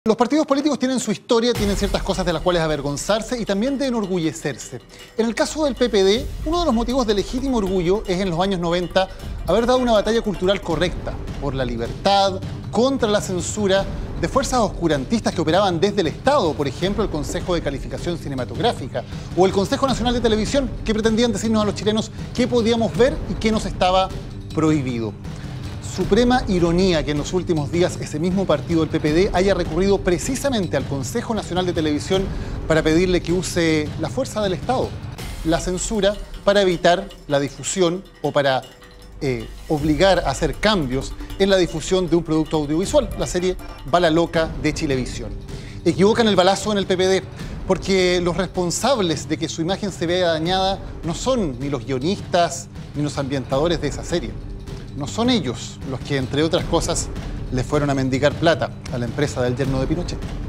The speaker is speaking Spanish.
Los partidos políticos tienen su historia, tienen ciertas cosas de las cuales avergonzarse y también de enorgullecerse. En el caso del PPD, uno de los motivos de legítimo orgullo es en los años 90 haber dado una batalla cultural correcta por la libertad, contra la censura de fuerzas oscurantistas que operaban desde el Estado, por ejemplo, el Consejo de Calificación Cinematográfica o el Consejo Nacional de Televisión, que pretendían decirnos a los chilenos qué podíamos ver y qué nos estaba prohibido. Suprema ironía que en los últimos días ese mismo partido, el PPD, haya recurrido precisamente al Consejo Nacional de Televisión para pedirle que use la fuerza del Estado, la censura, para evitar la difusión o para obligar a hacer cambios en la difusión de un producto audiovisual, la serie Bala Loca de Chilevisión. Equivocan el balazo en el PPD, porque los responsables de que su imagen se vea dañada no son ni los guionistas ni los ambientadores de esa serie. No son ellos los que, entre otras cosas, le fueron a mendigar plata a la empresa del yerno de Pinochet.